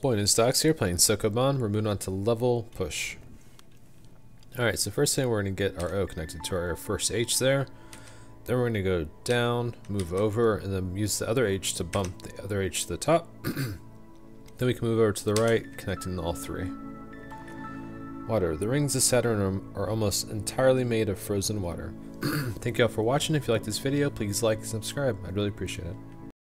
aboyandhisdogs here, playing Sokobond. We're moving on to level push. Alright, so first thing we're going to get our O connected to our first H there. Then we're going to go down, move over, and then use the other H to bump the other H to the top. Then we can move over to the right, connecting all three. Water. The rings of Saturn are almost entirely made of frozen water. Thank you all for watching. If you like this video, please like and subscribe. I'd really appreciate it.